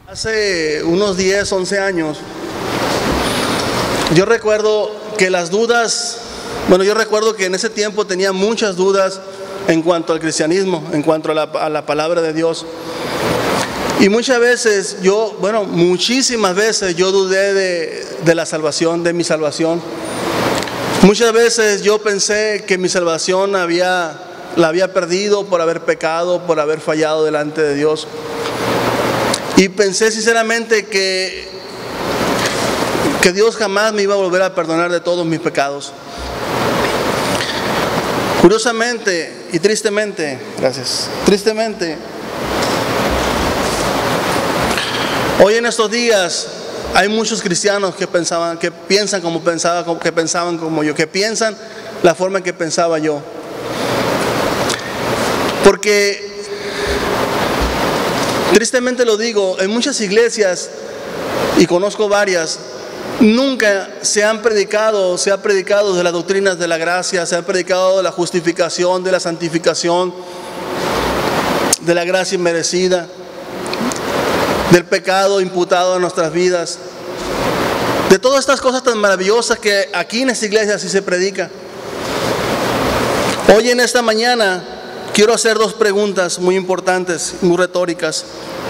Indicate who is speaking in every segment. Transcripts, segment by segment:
Speaker 1: Hace unos 10, 11 años, yo recuerdo que las dudas, yo recuerdo que en ese tiempo tenía muchas dudas en cuanto al cristianismo, en cuanto a la palabra de Dios. Y muchas veces muchísimas veces yo dudé de la salvación, de mi salvación. Muchas veces yo pensé que mi salvación la había perdido por haber pecado, por haber fallado delante de Dios. Y pensé sinceramente que Dios jamás me iba a volver a perdonar de todos mis pecados. Curiosamente y tristemente, hoy en estos días hay muchos cristianos que piensan como yo, que piensan la forma en que pensaba yo. Porque tristemente lo digo, en muchas iglesias, y conozco varias, nunca se ha predicado de las doctrinas de la gracia, se ha predicado de la justificación, de la santificación, de la gracia inmerecida, del pecado imputado a nuestras vidas, de todas estas cosas tan maravillosas que aquí en esta iglesia sí se predica. Hoy en esta mañana quiero hacer dos preguntas muy importantes, muy retóricas.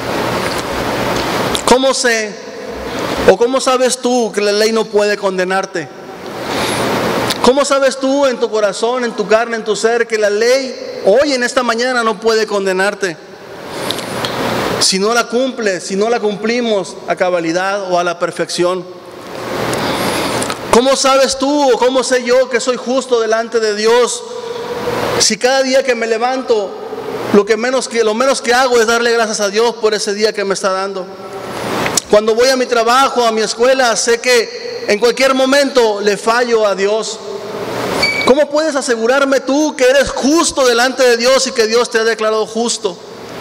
Speaker 1: ¿Cómo sé o cómo sabes tú que la ley no puede condenarte? ¿Cómo sabes tú en tu corazón, en tu carne, en tu ser, que la ley hoy en esta mañana no puede condenarte? Si no la cumples, si no la cumplimos a cabalidad o a la perfección. ¿Cómo sabes tú o cómo sé yo que soy justo delante de Dios? Si cada día que me levanto, lo menos que hago es darle gracias a Dios por ese día que me está dando. Cuando voy a mi trabajo, a mi escuela, sé que en cualquier momento le fallo a Dios. ¿Cómo puedes asegurarme tú que eres justo delante de Dios y que Dios te ha declarado justo?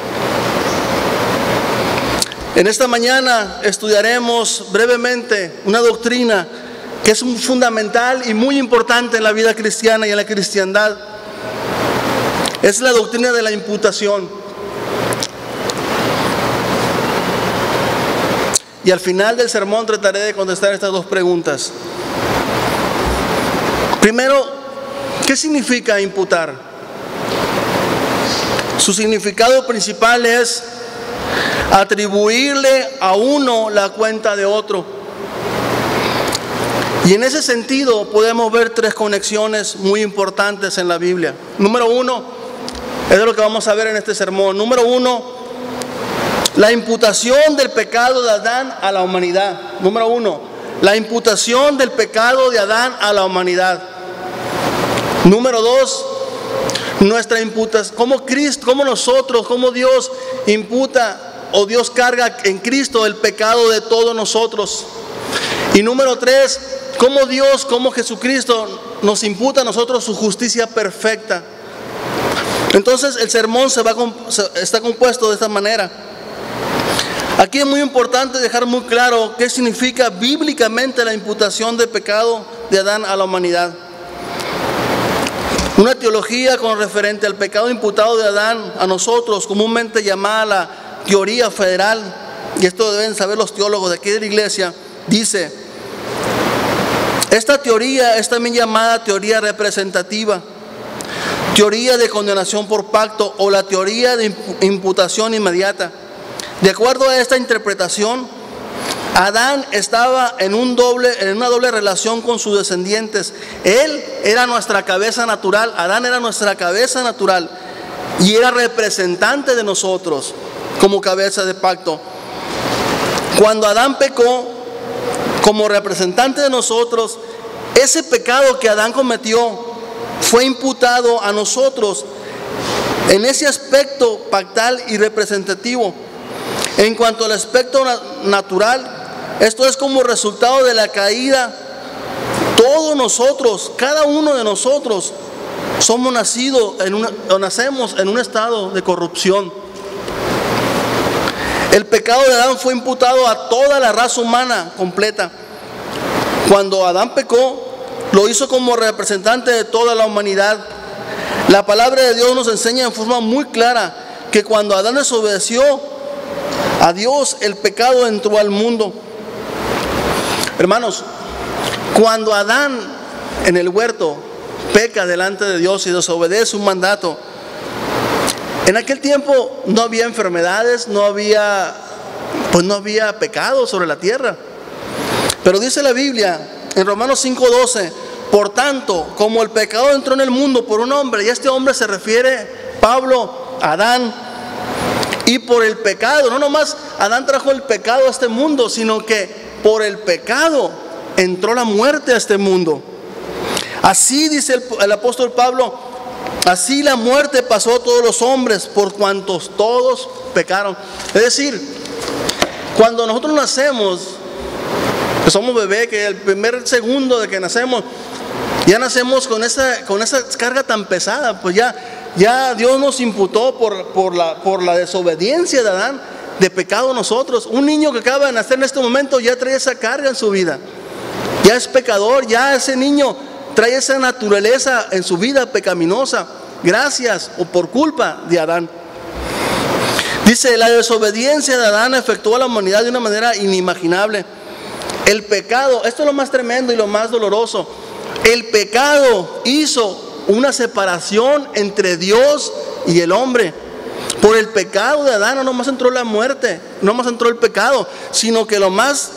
Speaker 1: En esta mañana estudiaremos brevemente una doctrina que es fundamental y muy importante en la vida cristiana y en la cristiandad. Es la doctrina de la imputación. Y al final del sermón trataré de contestar estas dos preguntas. Primero, ¿qué significa imputar? Su significado principal es atribuirle a uno la cuenta de otro. Y en ese sentido podemos ver tres conexiones muy importantes en la Biblia. Número uno, es de lo que vamos a ver en este sermón. Número uno, la imputación del pecado de Adán a la humanidad. Número uno, la imputación del pecado de Adán a la humanidad. Número dos, nuestra imputación, cómo Dios imputa o Dios carga en Cristo el pecado de todos nosotros. Y número tres, cómo Jesucristo nos imputa a nosotros su justicia perfecta. Entonces el sermón está compuesto de esta manera. Aquí es muy importante dejar muy claro qué significa bíblicamente la imputación del pecado de Adán a la humanidad. Una teología con referente al pecado imputado de Adán a nosotros, comúnmente llamada la teoría federal, y esto deben saber los teólogos de aquí de la iglesia, dice: esta teoría es también llamada teoría representativa, teoría de condenación por pacto o la teoría de imputación inmediata. De acuerdo a esta interpretación, Adán estaba en una doble relación con sus descendientes. Él era nuestra cabeza natural, Adán era nuestra cabeza natural y era representante de nosotros como cabeza de pacto. Cuando Adán pecó como representante de nosotros, ese pecado que Adán cometió fue imputado a nosotros en ese aspecto pactal y representativo. En cuanto al aspecto natural, esto es como resultado de la caída. Todos nosotros, cada uno de nosotros, nacemos en un estado de corrupción. El pecado de Adán fue imputado a toda la raza humana completa. Cuando Adán pecó, lo hizo como representante de toda la humanidad. La palabra de Dios nos enseña en forma muy clara que cuando Adán desobedeció, a Dios el pecado entró al mundo. Hermanos, cuando Adán en el huerto peca delante de Dios y desobedece un mandato, en aquel tiempo no había enfermedades, no había pecado sobre la tierra. Pero dice la Biblia en Romanos 5:12, por tanto, como el pecado entró en el mundo por un hombre, y este hombre se refiere, Pablo, a Adán, y por el pecado, no nomás Adán trajo el pecado a este mundo, sino que por el pecado entró la muerte a este mundo. Así dice el apóstol Pablo, así la muerte pasó a todos los hombres por cuantos todos pecaron. Es decir, cuando nosotros nacemos, que somos bebés, que el primer segundo de que nacemos, ya nacemos con esa carga tan pesada, pues ya Dios nos imputó por la desobediencia de Adán, de pecado nosotros. Un niño que acaba de nacer en este momento ya trae esa carga en su vida, ya es pecador, ya ese niño trae esa naturaleza en su vida pecaminosa, gracias o por culpa de Adán. Dice, la desobediencia de Adán afectó a la humanidad de una manera inimaginable. El pecado, esto es lo más tremendo y lo más doloroso, el pecado hizo una separación entre Dios y el hombre. Por el pecado de Adán no nomás entró la muerte, no nomás entró el pecado, sino que lo más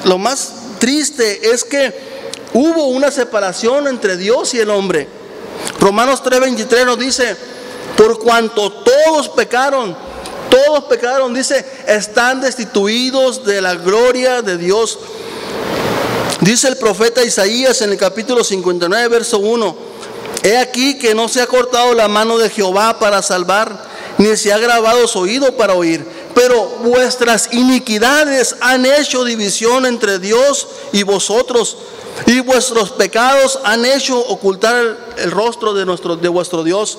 Speaker 1: triste es que hubo una separación entre Dios y el hombre. Romanos 3:23 nos dice, por cuanto todos pecaron, dice, están destituidos de la gloria de Dios. Dice el profeta Isaías en el capítulo 59, verso 1, he aquí que no se ha cortado la mano de Jehová para salvar, ni se ha grabado su oído para oír, pero vuestras iniquidades han hecho división entre Dios y vosotros, y vuestros pecados han hecho ocultar el rostro de vuestro Dios.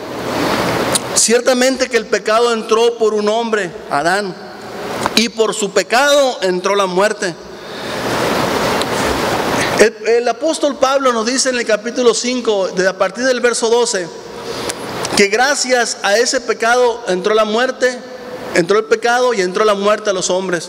Speaker 1: Ciertamente que el pecado entró por un hombre, Adán, y por su pecado entró la muerte. El apóstol Pablo nos dice en el capítulo 5, a partir del verso 12, que gracias a ese pecado entró la muerte, entró el pecado y entró la muerte a los hombres.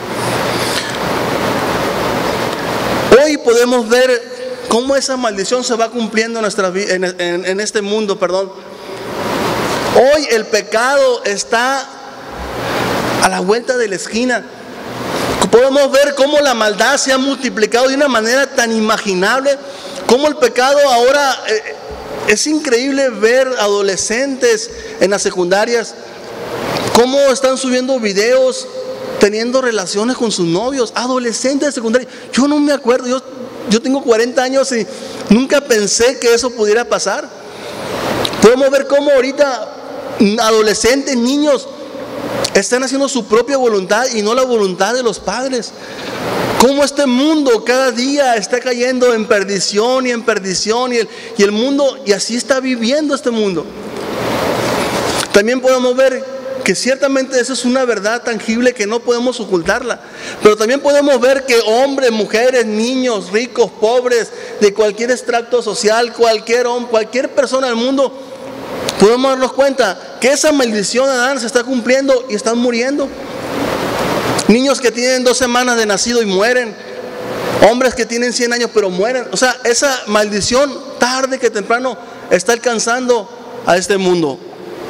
Speaker 1: Hoy podemos ver cómo esa maldición se va cumpliendo en este mundo. Hoy el pecado está a la vuelta de la esquina. Podemos ver cómo la maldad se ha multiplicado de una manera tan inimaginable, cómo el pecado ahora es increíble ver adolescentes en las secundarias, cómo están subiendo videos teniendo relaciones con sus novios, adolescentes de secundaria. Yo no me acuerdo, yo tengo 40 años y nunca pensé que eso pudiera pasar. Podemos ver cómo ahorita adolescentes, niños, están haciendo su propia voluntad y no la voluntad de los padres. Cómo este mundo cada día está cayendo en perdición y en perdición, y el mundo, y así está viviendo este mundo. También podemos ver que ciertamente esa es una verdad tangible que no podemos ocultarla. Pero también podemos ver que hombres, mujeres, niños, ricos, pobres, de cualquier extracto social, cualquier persona del mundo, podemos darnos cuenta que esa maldición de Adán se está cumpliendo y están muriendo. Niños que tienen 2 semanas de nacido y mueren. Hombres que tienen 100 años pero mueren. O sea, esa maldición tarde que temprano está alcanzando a este mundo.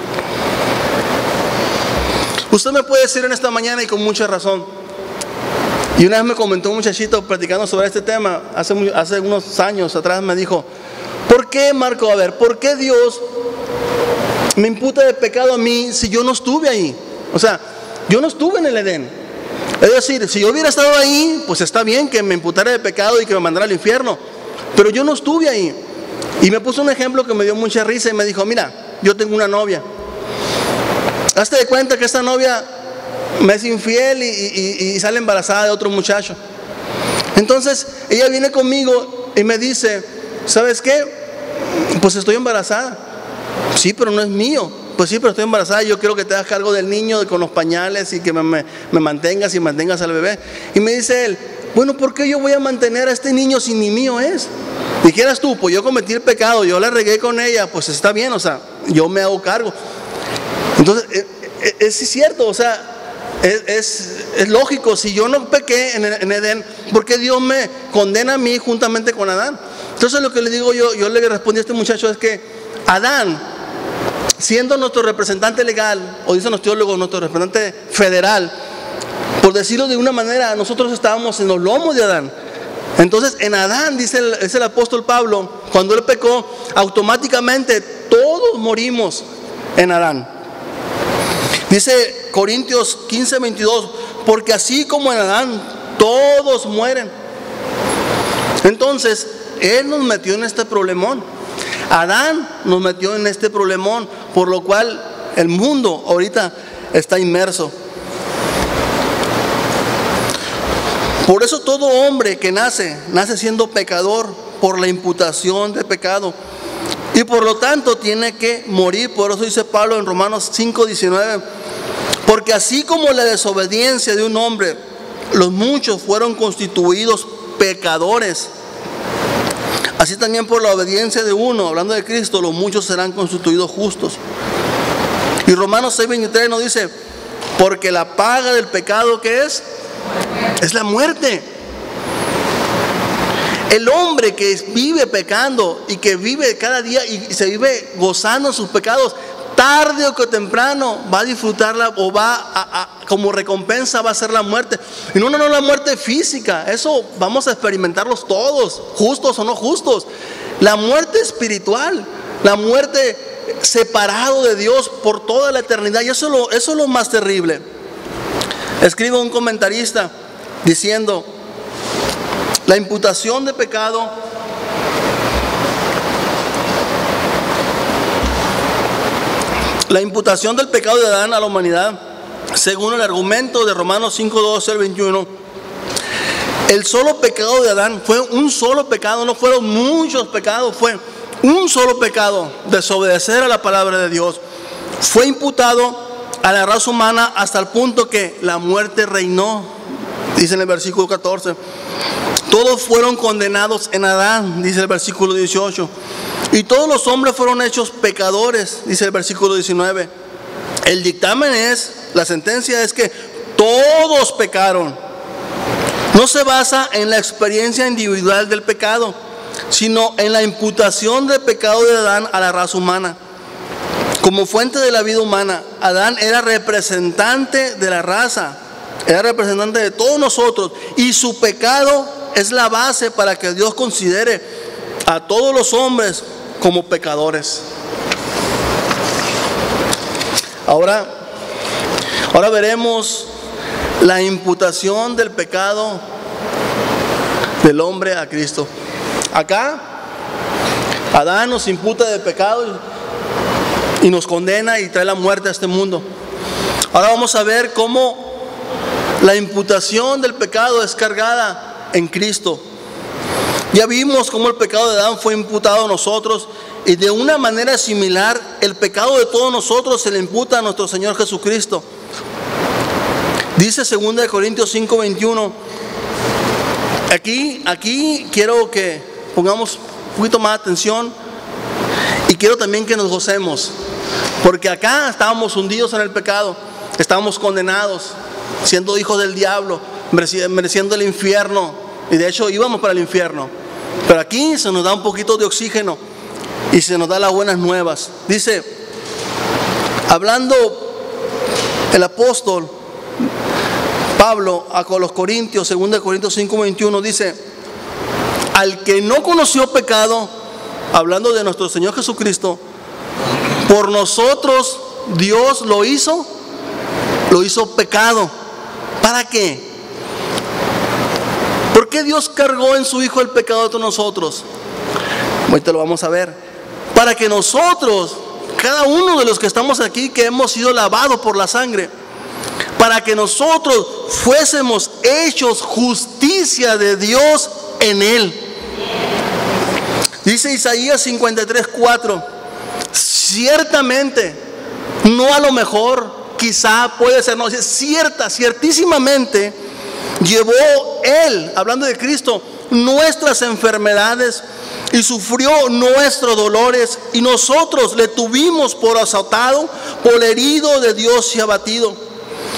Speaker 1: Usted me puede decir en esta mañana, y con mucha razón, y una vez me comentó un muchachito platicando sobre este tema, hace unos años atrás, me dijo, ¿por qué, Marco? A ver, ¿por qué Dios me imputa de pecado a mí si yo no estuve ahí? O sea, yo no estuve en el Edén. Es decir, si yo hubiera estado ahí, pues está bien que me imputara de pecado y que me mandara al infierno, pero yo no estuve ahí. Y me puso un ejemplo que me dio mucha risa y me dijo, mira, yo tengo una novia. Hazte de cuenta que esta novia me es infiel y sale embarazada de otro muchacho. Entonces ella viene conmigo y me dice, ¿sabes qué? Pues estoy embarazada. Sí, pero no es mío. Pues sí, pero estoy embarazada y yo quiero que te hagas cargo del niño con los pañales y que me mantengas y mantengas al bebé. Y me dice él, bueno, ¿por qué yo voy a mantener a este niño si ni mío es? Dijeras tú, pues yo cometí el pecado, yo la regué con ella, pues está bien, o sea, yo me hago cargo. Entonces, es cierto, o sea, es lógico. Si yo no pequé en Edén, ¿por qué Dios me condena a mí juntamente con Adán? Entonces lo que le digo yo le respondí a este muchacho es que Adán, siendo nuestro representante legal, o dicen los teólogos, nuestro representante federal, por decirlo de una manera, nosotros estábamos en los lomos de Adán. Entonces en Adán, dice el apóstol Pablo, cuando él pecó, automáticamente todos morimos en Adán. Dice Corintios 15:22, porque así como en Adán todos mueren. Entonces él nos metió en este problemón. Adán nos metió en este problemón, por lo cual el mundo ahorita está inmerso. Por eso todo hombre que nace siendo pecador por la imputación de pecado, y por lo tanto tiene que morir. Por eso dice Pablo en Romanos 5:19, porque así como la desobediencia de un hombre, los muchos fueron constituidos pecadores, así también por la obediencia de uno, hablando de Cristo, los muchos serán constituidos justos. Y Romanos 6:23 nos dice, porque la paga del pecado, ¿qué es? Es la muerte. El hombre que vive pecando y que vive cada día y se vive gozando en sus pecados, tarde o que temprano va a disfrutarla, o como recompensa va a ser la muerte. Y no la muerte física, eso vamos a experimentarlos todos, justos o no justos. La muerte espiritual, la muerte separado de Dios por toda la eternidad, y eso es lo más terrible. Escribe un comentarista diciendo, la imputación de pecado del pecado de Adán a la humanidad, según el argumento de Romanos 5:12 al 21, el solo pecado de Adán fue un solo pecado, no fueron muchos pecados, fue un solo pecado, desobedecer a la palabra de Dios. Fue imputado a la raza humana hasta el punto que la muerte reinó, dice en el versículo 14. Todos fueron condenados en Adán, dice el versículo 18. Y todos los hombres fueron hechos pecadores, dice el versículo 19. El dictamen la sentencia es que todos pecaron. No se basa en la experiencia individual del pecado, sino en la imputación del pecado de Adán a la raza humana. Como fuente de la vida humana, Adán era representante de la raza, era representante de todos nosotros, y su pecado es la base para que Dios considere a todos los hombres como pecadores. Ahora veremos la imputación del pecado del hombre a Cristo. Acá Adán nos imputa de pecado y nos condena y trae la muerte a este mundo. Ahora vamos a ver cómo la imputación del pecado es cargada en Cristo. Ya vimos cómo el pecado de Adán fue imputado a nosotros, y de una manera similar el pecado de todos nosotros se le imputa a nuestro Señor Jesucristo. Dice 2 Corintios 5:21. Aquí quiero que pongamos un poquito más atención, y quiero también que nos gocemos, porque acá estábamos hundidos en el pecado, estábamos condenados, siendo hijos del diablo, mereciendo el infierno, y de hecho íbamos para el infierno. Pero aquí se nos da un poquito de oxígeno y se nos da las buenas nuevas. Dice, hablando el apóstol Pablo a los Corintios, 2 Corintios 5:21, dice, al que no conoció pecado, hablando de nuestro Señor Jesucristo, por nosotros Dios lo hizo pecado. ¿Para qué? ¿Por qué Dios cargó en su Hijo el pecado de todos nosotros? Ahorita lo vamos a ver. Para que nosotros, cada uno de los que estamos aquí, que hemos sido lavados por la sangre, para que nosotros fuésemos hechos justicia de Dios en Él. Dice Isaías 53:4, ciertamente, no a lo mejor, quizá, puede ser, no, ciertísimamente, llevó Él, hablando de Cristo, nuestras enfermedades y sufrió nuestros dolores, y nosotros le tuvimos por azotado, por herido de Dios y abatido.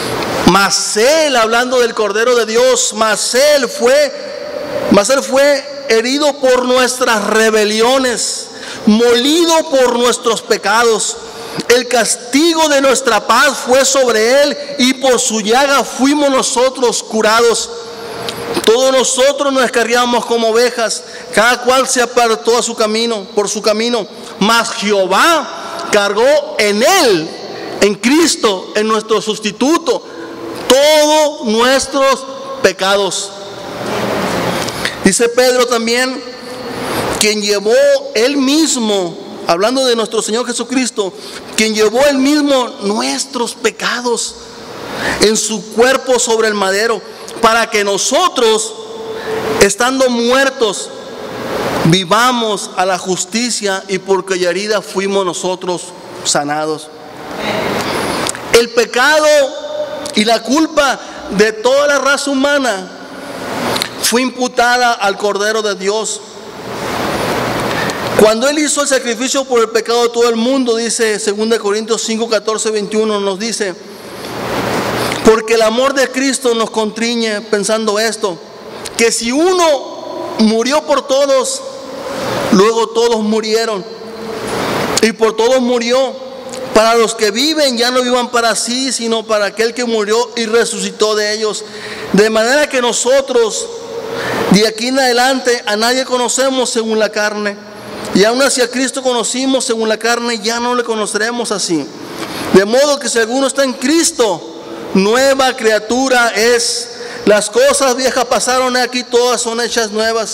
Speaker 1: Mas Él, hablando del Cordero de Dios, mas Él fue herido por nuestras rebeliones, molido por nuestros pecados. El castigo de nuestra paz fue sobre Él, y por su llaga fuimos nosotros curados. Todos nosotros nos descarriamos como ovejas, cada cual se apartó a su camino, por su camino. Mas Jehová cargó en Él, en Cristo, en nuestro sustituto, todos nuestros pecados. Dice Pedro también, quien llevó Él mismo, hablando de nuestro Señor Jesucristo, quien llevó Él mismo nuestros pecados en su cuerpo sobre el madero, para que nosotros, estando muertos, vivamos a la justicia, y por cuya herida fuimos nosotros sanados. El pecado y la culpa de toda la raza humana fue imputada al Cordero de Dios. Cuando Él hizo el sacrificio por el pecado de todo el mundo, dice 2 Corintios 5, 14, 21, nos dice: porque el amor de Cristo nos constriñe, pensando esto, que si uno murió por todos, luego todos murieron, y por todos murió. Para los que viven, ya no vivan para sí, sino para aquel que murió y resucitó de ellos. De manera que nosotros, de aquí en adelante, a nadie conocemos según la carne. Y aun así a Cristo conocimos según la carne, ya no le conoceremos así. De modo que si alguno está en Cristo, nueva criatura es. Las cosas viejas pasaron, aquí todas son hechas nuevas.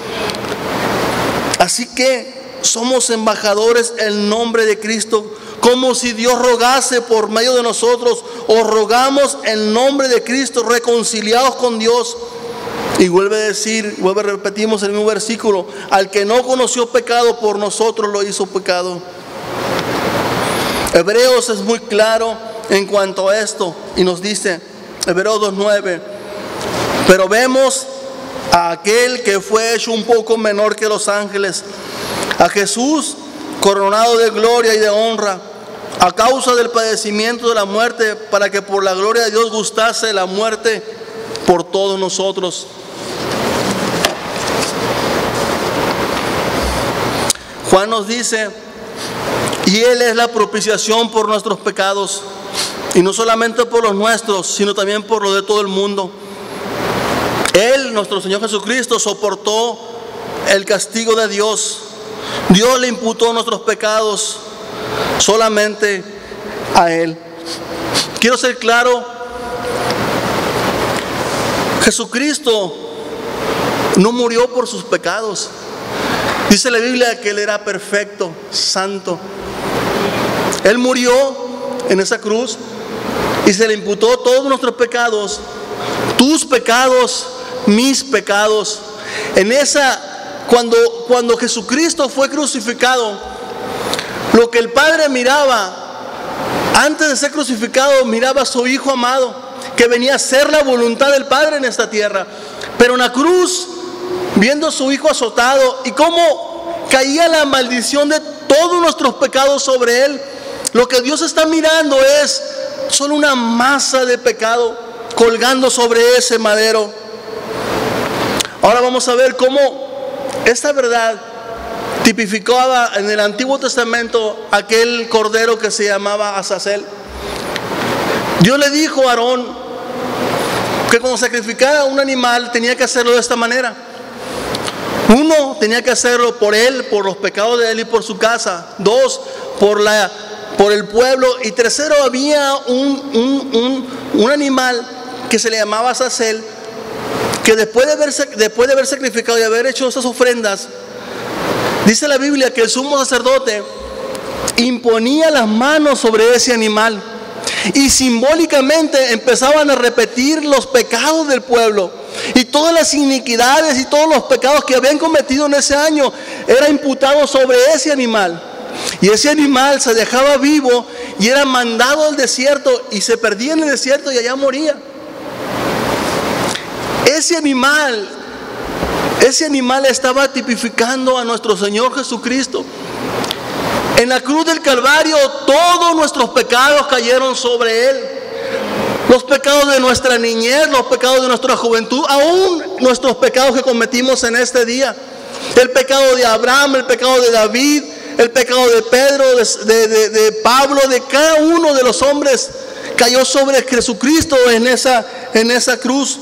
Speaker 1: Así que somos embajadores en nombre de Cristo, como si Dios rogase por medio de nosotros. Os rogamos en nombre de Cristo, reconciliados con Dios. Y repetimos el mismo versículo: al que no conoció pecado, por nosotros lo hizo pecado. Hebreos es muy claro en cuanto a esto, y nos dice, Hebreos 2:9: pero vemos a aquel que fue hecho un poco menor que los ángeles, a Jesús coronado de gloria y de honra, a causa del padecimiento de la muerte, para que por la gloria de Dios gustase la muerte por todos nosotros. Juan nos dice: y Él es la propiciación por nuestros pecados, y no solamente por los nuestros, sino también por los de todo el mundo. Él, nuestro Señor Jesucristo, soportó el castigo de Dios. Dios le imputó nuestros pecados solamente a Él. Quiero ser claro: Jesucristo no murió por sus pecados. Dice la Biblia que Él era perfecto, santo. Él murió en esa cruz y se le imputó todos nuestros pecados, tus pecados, mis pecados. Cuando Jesucristo fue crucificado, lo que el Padre miraba antes de ser crucificado, miraba a su Hijo amado, que venía a hacer la voluntad del Padre en esta tierra. Pero en la cruz, viendo a su Hijo azotado y cómo caía la maldición de todos nuestros pecados sobre Él, lo que Dios está mirando es solo una masa de pecado colgando sobre ese madero. Ahora vamos a ver cómo esta verdad tipificaba en el Antiguo Testamento aquel cordero que se llamaba Azazel. Dios le dijo a Aarón que cuando sacrificara un animal tenía que hacerlo de esta manera. Uno, tenía que hacerlo por él, por los pecados de él y por su casa. Dos, por el pueblo. Y tercero, había un animal que se le llamaba Azazel, que después de haber sacrificado y haber hecho esas ofrendas, dice la Biblia que el sumo sacerdote imponía las manos sobre ese animal y simbólicamente empezaban a repetir los pecados del pueblo, y todas las iniquidades y todos los pecados que habían cometido en ese año era imputado sobre ese animal. Y ese animal se dejaba vivo y era mandado al desierto y se perdía en el desierto y allá moría. Ese animal estaba tipificando a nuestro Señor Jesucristo. En la cruz del Calvario todos nuestros pecados cayeron sobre Él. los pecados de nuestra niñez, los pecados de nuestra juventud, aún nuestros pecados que cometimos en este día. El pecado de Abraham, el pecado de David, el pecado de Pedro, de Pablo, de cada uno de los hombres cayó sobre Jesucristo en esa cruz.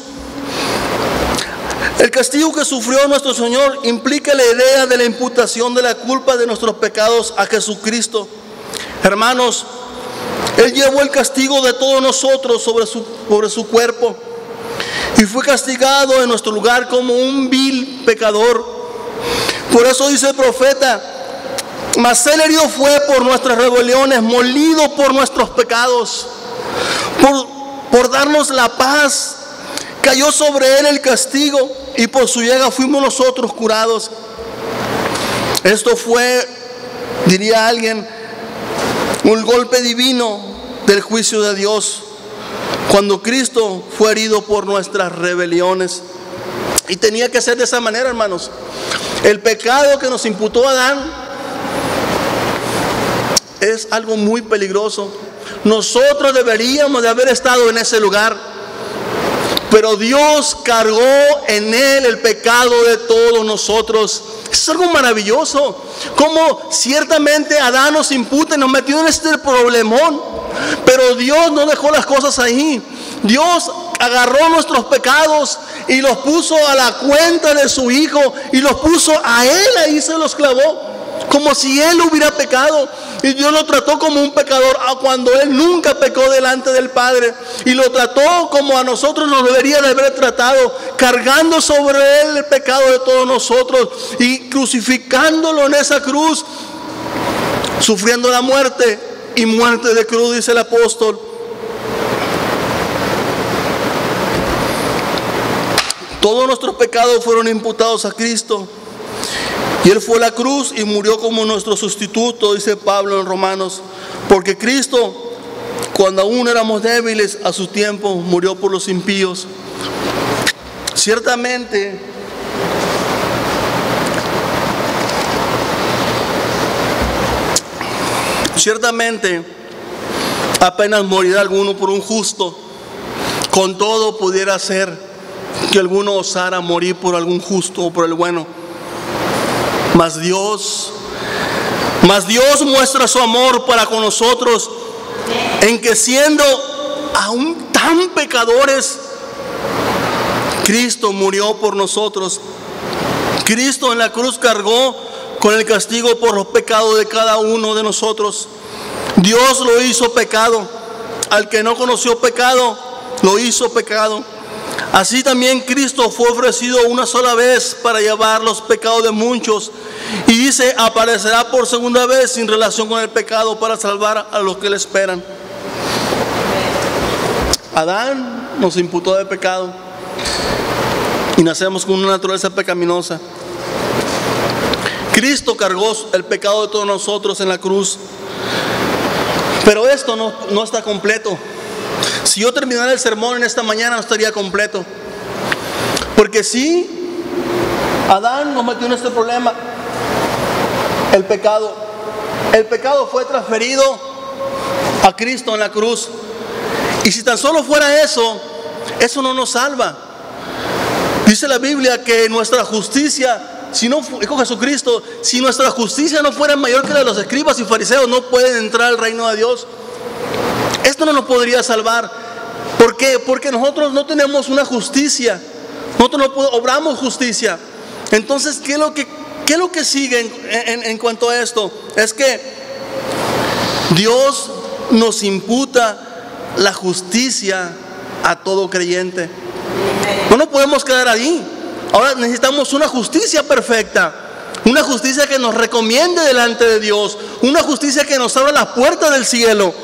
Speaker 1: El castigo que sufrió nuestro Señor implica la idea de la imputación de la culpa de nuestros pecados a Jesucristo. Hermanos, Él llevó el castigo de todos nosotros sobre su cuerpo y fue castigado en nuestro lugar como un vil pecador. Por eso dice el profeta: mas Él herido fue por nuestras rebeliones, molido por nuestros pecados, por darnos la paz. Cayó sobre Él el castigo y por su llaga fuimos nosotros curados. Esto fue, diría alguien, un golpe divino del juicio de Dios, cuando Cristo fue herido por nuestras rebeliones. Y tenía que ser de esa manera, hermanos. El pecado que nos imputó Adán es algo muy peligroso. Nosotros deberíamos de haber estado en ese lugar, pero Dios cargó en Él el pecado de todos nosotros. Es algo maravilloso, como ciertamente Adán nos imputa y nos metió en este problemón, pero Dios no dejó las cosas ahí. Dios agarró nuestros pecados y los puso a la cuenta de su Hijo y los puso a Él, ahí se los clavó, como si Él hubiera pecado. Y Dios lo trató como un pecador cuando Él nunca pecó delante del Padre, y lo trató como a nosotros nos debería de haber tratado, cargando sobre Él el pecado de todos nosotros y crucificándolo en esa cruz, sufriendo la muerte, y muerte de cruz, dice el apóstol. Todos nuestros pecados fueron imputados a Cristo, y Él fue a la cruz y murió como nuestro sustituto, dice Pablo en Romanos. Porque Cristo, cuando aún éramos débiles, a su tiempo murió por los impíos. Ciertamente, apenas morirá alguno por un justo. Con todo, pudiera ser que alguno osara morir por algún justo o por el bueno. Mas Dios muestra su amor para con nosotros, en que siendo aún tan pecadores, Cristo murió por nosotros. Cristo en la cruz cargó con el castigo por los pecados de cada uno de nosotros. Dios lo hizo pecado. Al que no conoció pecado, lo hizo pecado. Así también Cristo fue ofrecido una sola vez para llevar los pecados de muchos. Y dice, aparecerá por segunda vez sin relación con el pecado para salvar a los que le esperan. Adán nos imputó de pecado y nacemos con una naturaleza pecaminosa. Cristo cargó el pecado de todos nosotros en la cruz. Pero esto no está completo. Si yo terminara el sermón en esta mañana, no estaría completo. Porque sí, Adán nos metió en este problema. El pecado fue transferido a Cristo en la cruz. Y si tan solo fuera eso no nos salva. Dice la Biblia que nuestra justicia, dijo Jesucristo, si nuestra justicia no fuera mayor que la de los escribas y fariseos, no pueden entrar al reino de Dios. Esto no nos podría salvar. ¿Por qué? Porque nosotros no tenemos una justicia. Nosotros no obramos justicia. Entonces, ¿qué es lo que sigue en cuanto a esto? Es que Dios nos imputa la justicia a todo creyente. No nos podemos quedar ahí. Ahora necesitamos una justicia perfecta. Una justicia que nos recomiende delante de Dios. Una justicia que nos abra las puertas del cielo.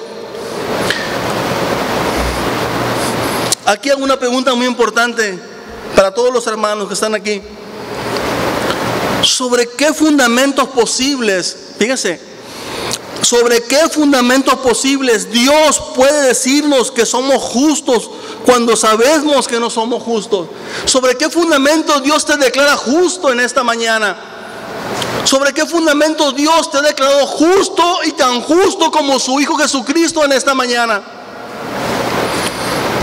Speaker 1: Aquí hago una pregunta muy importante para todos los hermanos que están aquí. ¿Sobre qué fundamentos posibles, fíjense, sobre qué fundamentos posibles Dios puede decirnos que somos justos cuando sabemos que no somos justos? ¿Sobre qué fundamentos Dios te declara justo en esta mañana? ¿Sobre qué fundamentos Dios te ha declarado justo y tan justo como su Hijo Jesucristo en esta mañana?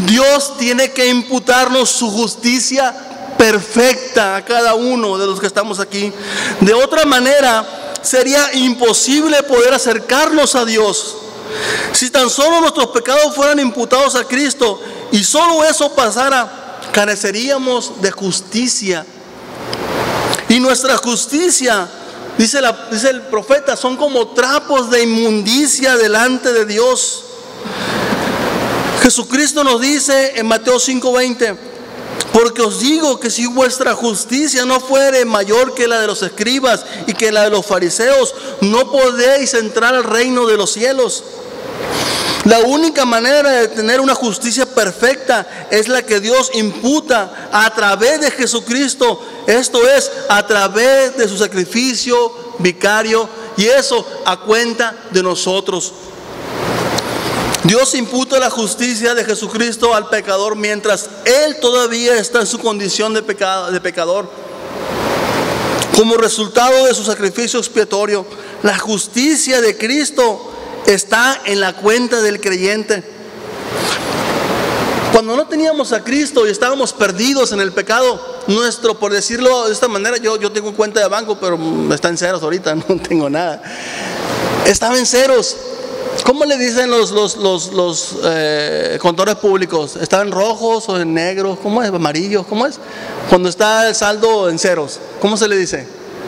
Speaker 1: Dios tiene que imputarnos su justicia perfecta a cada uno de los que estamos aquí. De otra manera, sería imposible poder acercarnos a Dios. Si tan solo nuestros pecados fueran imputados a Cristo y solo eso pasara, careceríamos de justicia. Y nuestra justicia, dice el profeta, son como trapos de inmundicia delante de Dios. Jesucristo nos dice en Mateo 5:20: porque os digo que si vuestra justicia no fuere mayor que la de los escribas y que la de los fariseos, no podéis entrar al reino de los cielos. La única manera de tener una justicia perfecta es la que Dios imputa a través de Jesucristo. Esto es, a través de su sacrificio vicario, y eso a cuenta de nosotros. Dios imputa la justicia de Jesucristo al pecador mientras él todavía está en su condición de pecador. Como resultado de su sacrificio expiatorio, la justicia de Cristo está en la cuenta del creyente. Cuando no teníamos a Cristo y estábamos perdidos en el pecado, por decirlo de esta manera, yo tengo cuenta de banco, pero está en ceros ahorita, no tengo nada. Estaba en ceros. ¿Cómo le dicen los contadores públicos? ¿Están en rojos o en negros? ¿Cómo es? ¿Amarillos? ¿Cómo es? Cuando está el saldo en ceros, ¿cómo se le dice?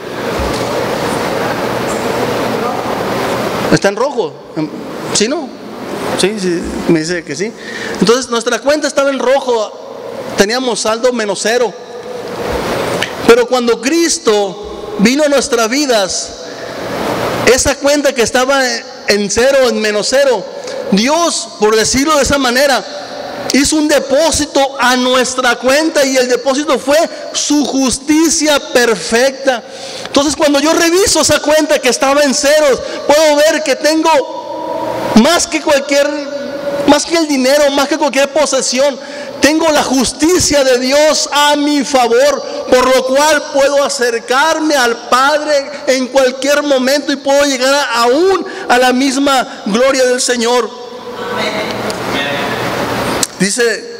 Speaker 1: ¿Está en rojo? ¿Sí, no? Sí, me dice que sí. Entonces nuestra cuenta estaba en rojo, teníamos saldo menos cero. Pero cuando Cristo vino a nuestras vidas, esa cuenta que estaba en cero, en menos cero, Dios, por decirlo de esa manera, hizo un depósito a nuestra cuenta, y el depósito fue su justicia perfecta. Entonces, cuando yo reviso esa cuenta que estaba en ceros, puedo ver que tengo más que el dinero, más que cualquier posesión, tengo la justicia de Dios a mi favor, por lo cual puedo acercarme al Padre en cualquier momento y puedo llegar aún a la misma gloria del Señor. Dice: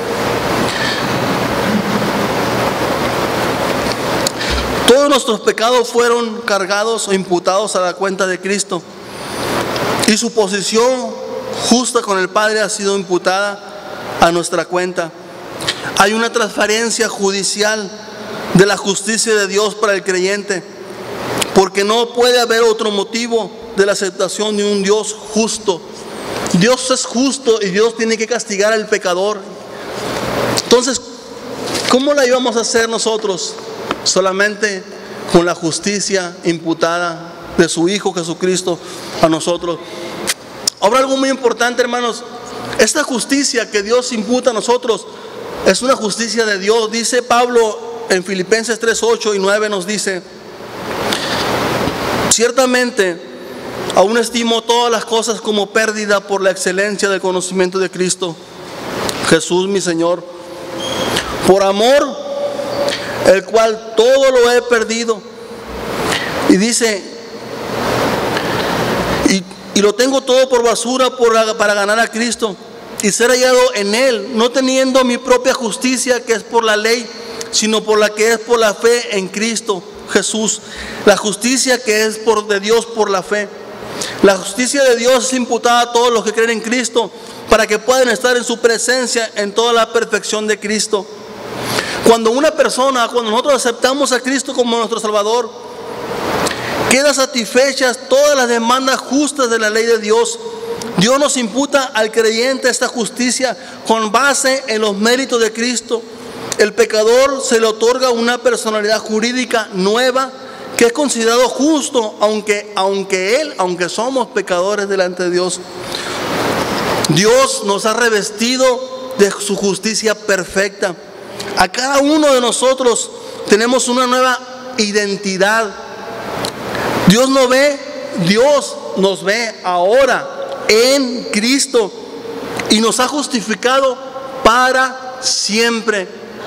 Speaker 1: todos nuestros pecados fueron cargados o imputados a la cuenta de Cristo, y su posición justa con el Padre ha sido imputada a nuestra cuenta. Hay una transferencia judicial de la justicia de Dios para el creyente, porque no puede haber otro motivo de la aceptación de un Dios justo. Dios es justo y Dios tiene que castigar al pecador. Entonces, ¿cómo la íbamos a hacer nosotros? Solamente con la justicia imputada de su Hijo Jesucristo a nosotros. Ahora, algo muy importante, hermanos: esta justicia que Dios imputa a nosotros es una justicia de Dios. Dice Pablo en Filipenses 3:8 y 9, nos dice: ciertamente aún estimo todas las cosas como pérdida por la excelencia del conocimiento de Cristo Jesús mi Señor, por amor el cual todo lo he perdido. Y dice: y lo tengo todo por basura para ganar a Cristo y ser hallado en Él, no teniendo mi propia justicia que es por la ley, sino por la que es por la fe en Cristo Jesús, la justicia que es de Dios por la fe. La justicia de Dios es imputada a todos los que creen en Cristo, para que puedan estar en su presencia en toda la perfección de Cristo. Cuando nosotros aceptamos a Cristo como nuestro Salvador, quedan satisfechas todas las demandas justas de la ley de Dios. Dios nos imputa al creyente esta justicia con base en los méritos de Cristo. El pecador se le otorga una personalidad jurídica nueva, que es considerado justo, aunque somos pecadores delante de Dios. Dios nos ha revestido de su justicia perfecta. A cada uno de nosotros tenemos una nueva identidad. Dios nos ve ahora en Cristo y nos ha justificado para siempre.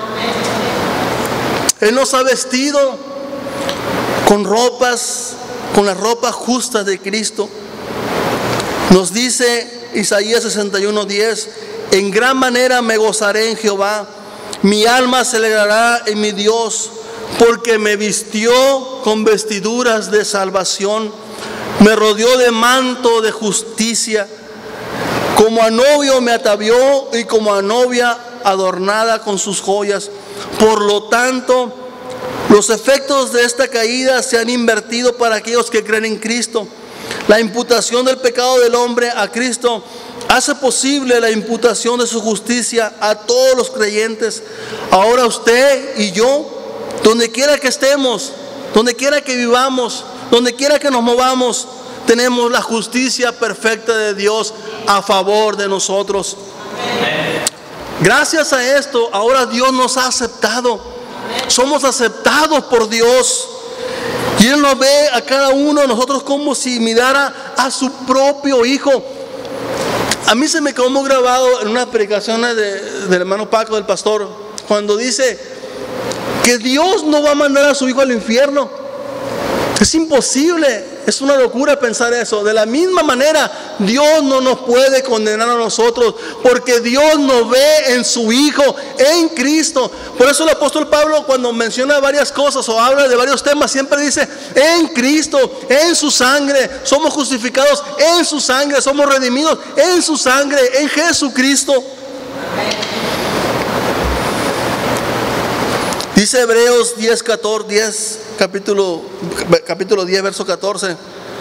Speaker 1: Él nos ha vestido con las ropas justas de Cristo. Nos dice Isaías 61:10: En gran manera me gozaré en Jehová. Mi alma se alegrará en mi Dios, porque me vistió con vestiduras de salvación, me rodeó de manto de justicia. Como a novio me atavió y como a novia adornada con sus joyas. Por lo tanto, los efectos de esta caída se han invertido para aquellos que creen en Cristo. La imputación del pecado del hombre a Cristo hace posible la imputación de su justicia a todos los creyentes. Ahora usted y yo, donde quiera que estemos, donde quiera que vivamos, donde quiera que nos movamos, tenemos la justicia perfecta de Dios a favor de nosotros. Gracias a esto, ahora Dios nos ha aceptado. Somos aceptados por Dios. Y Él nos ve a cada uno de nosotros como si mirara a su propio Hijo. A mí se me quedó muy grabado en unas predicaciones del hermano Paco, del pastor, cuando dice que Dios no va a mandar a su Hijo al infierno. Es imposible, es una locura pensar eso. De la misma manera, Dios no nos puede condenar a nosotros, porque Dios nos ve en su Hijo, en Cristo. Por eso el apóstol Pablo, cuando menciona varias cosas o habla de varios temas, siempre dice: en Cristo, en su sangre, somos justificados en su sangre, somos redimidos en su sangre, en Jesucristo. Dice Hebreos 10, capítulo 10, verso 14.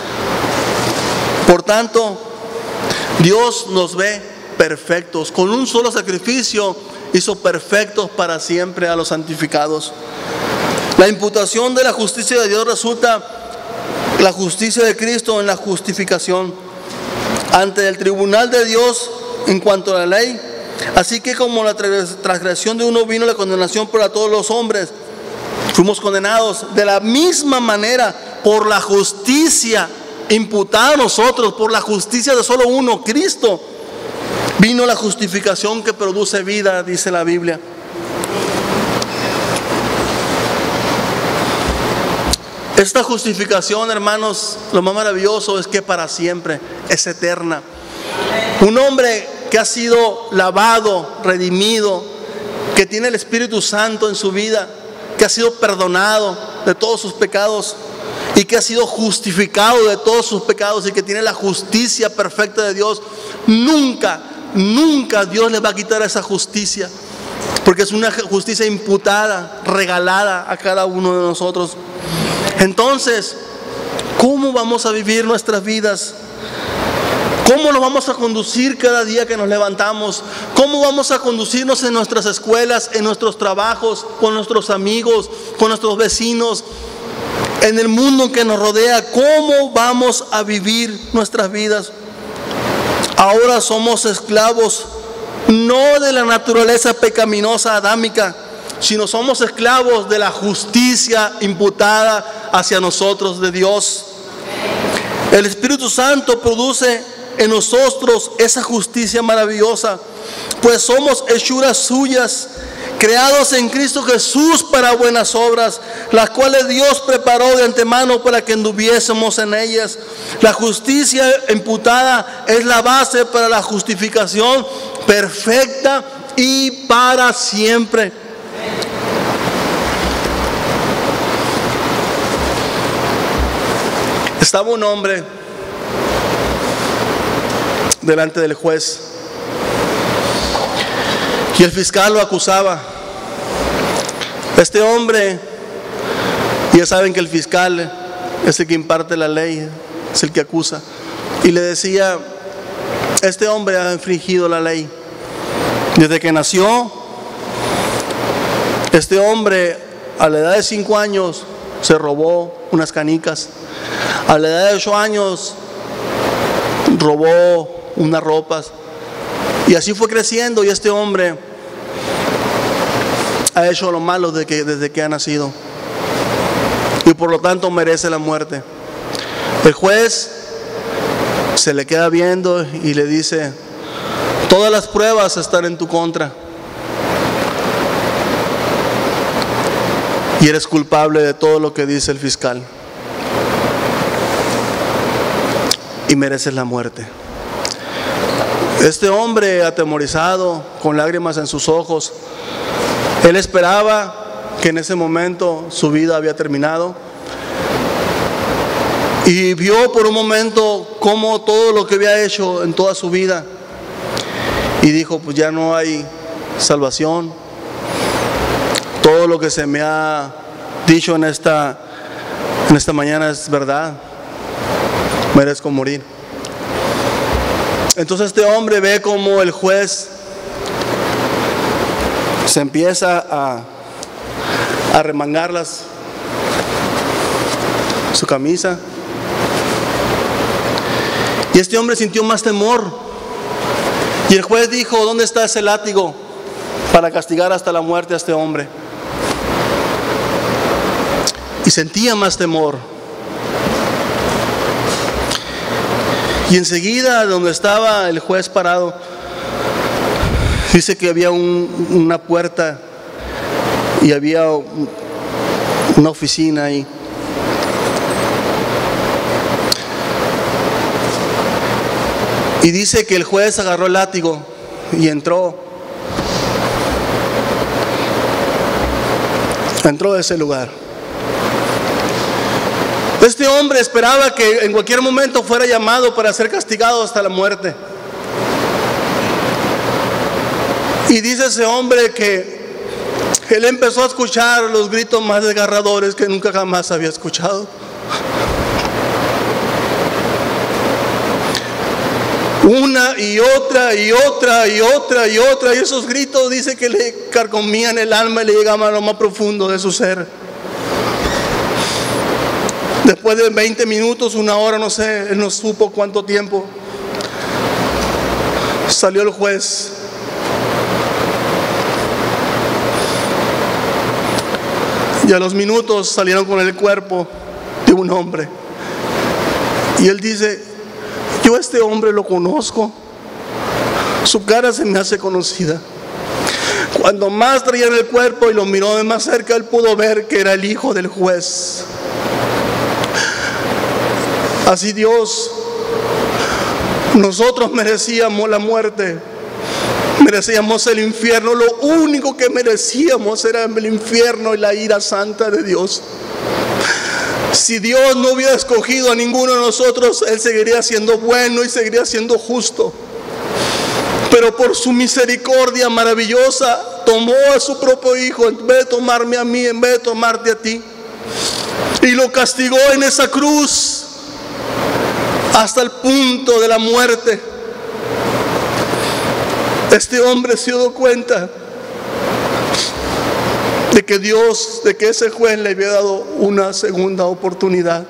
Speaker 1: Por tanto, Dios nos ve perfectos. Con un solo sacrificio hizo perfectos para siempre a los santificados. La imputación de la justicia de Dios resulta la justicia de Cristo en la justificación ante el tribunal de Dios en cuanto a la ley. Así que como la transgresión de uno vino la condenación para todos los hombres, fuimos condenados de la misma manera por la justicia imputada a nosotros, por la justicia de solo uno, Cristo, vino la justificación que produce vida, dice la Biblia. Esta justificación, hermanos, lo más maravilloso es que para siempre es eterna. Un hombre que ha sido lavado, redimido, que tiene el Espíritu Santo en su vida, que ha sido perdonado de todos sus pecados y que ha sido justificado de todos sus pecados y que tiene la justicia perfecta de Dios, nunca Dios le va a quitar esa justicia, porque es una justicia imputada, regalada a cada uno de nosotros. Entonces, ¿cómo vamos a vivir nuestras vidas? ¿Cómo nos vamos a conducir cada día que nos levantamos? ¿Cómo vamos a conducirnos en nuestras escuelas, en nuestros trabajos, con nuestros amigos, con nuestros vecinos, en el mundo que nos rodea? ¿Cómo vamos a vivir nuestras vidas? Ahora somos esclavos, no de la naturaleza pecaminosa adámica, sino somos esclavos de la justicia imputada hacia nosotros de Dios. El Espíritu Santo produce en nosotros esa justicia maravillosa, pues somos hechuras suyas, creados en Cristo Jesús para buenas obras, las cuales Dios preparó de antemano para que anduviésemos en ellas. La justicia imputada es la base para la justificación perfecta y para siempre. Estaba un hombre delante del juez y el fiscal lo acusaba. Este hombre, ya saben que el fiscal es el que imparte la ley, es el que acusa, y le decía: este hombre ha infringido la ley desde que nació. Este hombre a la edad de 5 años se robó unas canicas. A la edad de 8 años robó unas ropas. Y así fue creciendo, y este hombre ha hecho lo malo desde que ha nacido. Y por lo tanto merece la muerte. El juez se le queda viendo y le dice: todas las pruebas están en tu contra. Y eres culpable de todo lo que dice el fiscal. Y mereces la muerte. Este hombre atemorizado, con lágrimas en sus ojos, él esperaba que en ese momento su vida había terminado. Y vio por un momento cómo todo lo que había hecho en toda su vida, y dijo, pues ya no hay salvación. Todo lo que se me ha dicho en esta mañana es verdad. Merezco morir. Entonces este hombre ve como el juez se empieza a remangar su camisa. Y este hombre sintió más temor. Y el juez dijo, ¿dónde está ese látigo para castigar hasta la muerte a este hombre? Y sentía más temor. Y enseguida, donde estaba el juez parado, dice que había una puerta y había una oficina ahí. Y dice que el juez agarró el látigo y entró a ese lugar. Este hombre esperaba que en cualquier momento fuera llamado para ser castigado hasta la muerte. Y dice ese hombre que él empezó a escuchar los gritos más desgarradores que nunca jamás había escuchado. Una y otra y otra y otra y otra, y esos gritos dice que le carcomían el alma y le llegaban a lo más profundo de su ser. Después de 20 minutos, una hora, no sé, él no supo cuánto tiempo, salió el juez. Y a los minutos salieron con el cuerpo de un hombre. Y él dice, yo a este hombre lo conozco, su cara se me hace conocida. Cuando más traían el cuerpo y lo miró de más cerca, él pudo ver que era el hijo del juez. Así Dios, nosotros merecíamos la muerte, merecíamos el infierno. Lo único que merecíamos era el infierno y la ira santa de Dios. Si Dios no hubiera escogido a ninguno de nosotros, Él seguiría siendo bueno y seguiría siendo justo. Pero por su misericordia maravillosa, tomó a su propio hijo, en vez de tomarme a mí, en vez de tomarte a ti, y lo castigó en esa cruz hasta el punto de la muerte. Este hombre se dio cuenta de que Dios, de que ese juez le había dado una segunda oportunidad.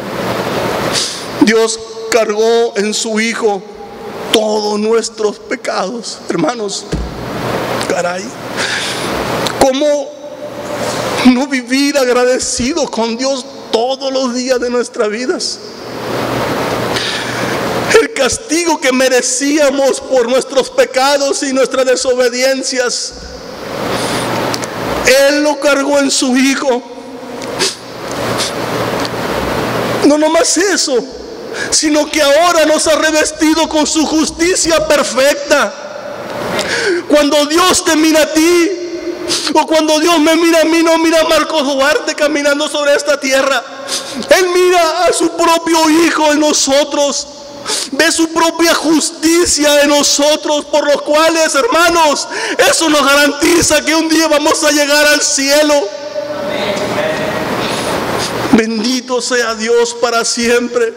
Speaker 1: Dios cargó en su hijo todos nuestros pecados. Hermanos, caray, ¿cómo no vivir agradecidos con Dios todos los días de nuestras vidas? El castigo que merecíamos por nuestros pecados y nuestras desobediencias, Él lo cargó en su hijo. No nomás eso, sino que ahora nos ha revestido con su justicia perfecta. Cuando Dios te mira a ti, o cuando Dios me mira a mí, no mira a Marcos Duarte caminando sobre esta tierra. Él mira a su propio hijo en nosotros, ve su propia justicia en nosotros, por los cuales, hermanos, eso nos garantiza que un día vamos a llegar al cielo. Bendito sea Dios para siempre.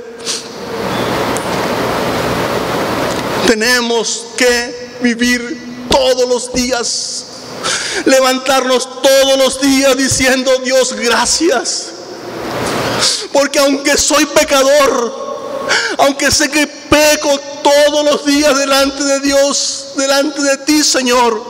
Speaker 1: Tenemos que vivir todos los días, levantarnos todos los días diciendo, Dios, gracias, porque aunque soy pecador, aunque sé que peco todos los días delante de Dios, delante de ti, Señor,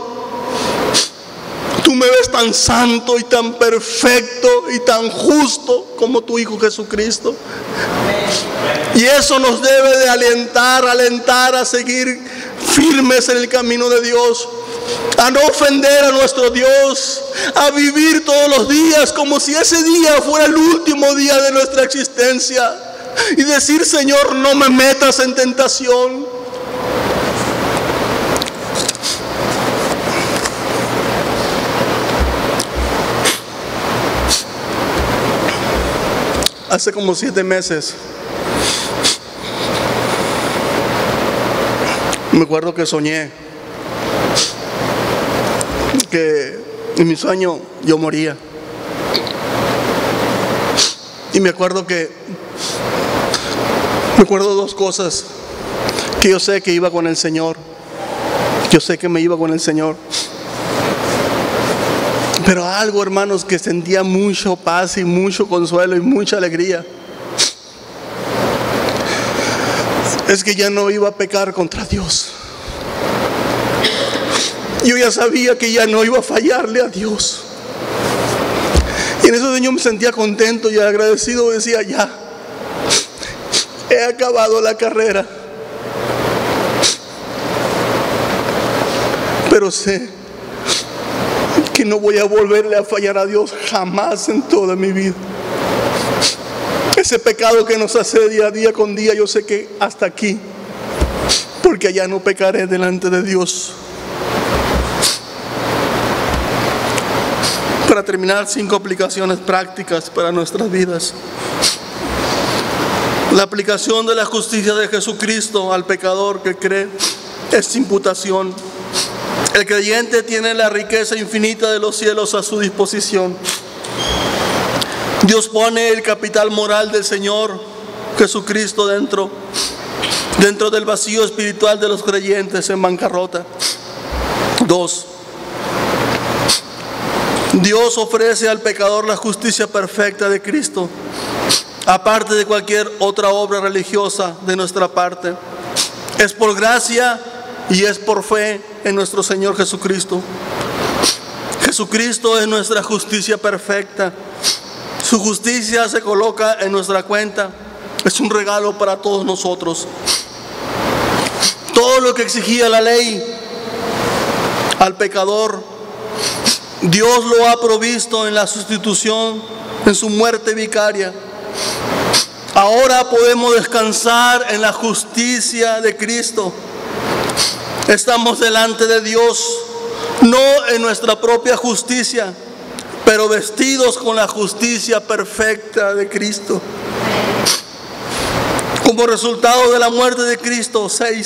Speaker 1: tú me ves tan santo y tan perfecto y tan justo como tu Hijo Jesucristo. Y eso nos debe de alentar a seguir firmes en el camino de Dios, a no ofender a nuestro Dios, a vivir todos los días como si ese día fuera el último día de nuestra existencia, y decir, Señor, no me metas en tentación. hace como 7 meses, me acuerdo que soñé que en mi sueño yo moría. Y me acuerdo 2 cosas: que yo sé que iba con el Señor, yo sé que me iba con el Señor, pero algo, hermanos, que sentía mucho paz y mucho consuelo y mucha alegría, es que ya no iba a pecar contra Dios. Yo ya sabía que ya no iba a fallarle a Dios. Y en eso yo me sentía contento y agradecido. Decía: ya, he acabado la carrera, pero sé que no voy a volverle a fallar a Dios jamás en toda mi vida. Ese pecado que nos asedia día con día, yo sé que hasta aquí, porque allá no pecaré delante de Dios. Para terminar, 5 aplicaciones prácticas para nuestras vidas. La aplicación de la justicia de Jesucristo al pecador que cree es imputación. El creyente tiene la riqueza infinita de los cielos a su disposición. Dios pone el capital moral del Señor Jesucristo dentro del vacío espiritual de los creyentes en bancarrota. 2. Dios ofrece al pecador la justicia perfecta de Cristo, aparte de cualquier otra obra religiosa de nuestra parte. Es por gracia y es por fe en nuestro Señor Jesucristo. Jesucristo es nuestra justicia perfecta. Su justicia se coloca en nuestra cuenta. Es un regalo para todos nosotros. Todo lo que exigía la ley al pecador, Dios lo ha provisto en la sustitución, en su muerte vicaria. Ahora podemos descansar en la justicia de Cristo. Estamos delante de Dios, no en nuestra propia justicia, pero vestidos con la justicia perfecta de Cristo. Como resultado de la muerte de Cristo,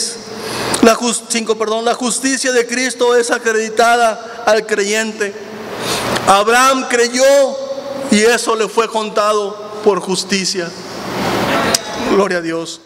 Speaker 1: 5, la justicia de Cristo es acreditada al creyente. Abraham creyó y eso le fue contado por justicia. Gloria a Dios.